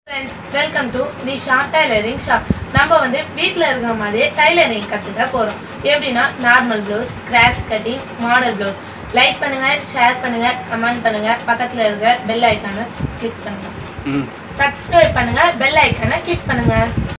Friends, welcome to Nisha Tailoring Shop. நம்ம வந்து வீட்ல இருக்கிற மாதிரியே டைலரிங் கத்துக்க போறோம். எப்படின்னா normal blouse, cross cutting, model blouse. Like பண்ணுங்க, ஷேர் பண்ணுங்க, கமெண்ட் பண்ணுங்க, பக்கத்துல இருக்க பெல் ஐகானை கிளிக் பண்ணுங்க. Subscribe பண்ணுங்க, பெல் ஐகானை கிளிக் பண்ணுங்க.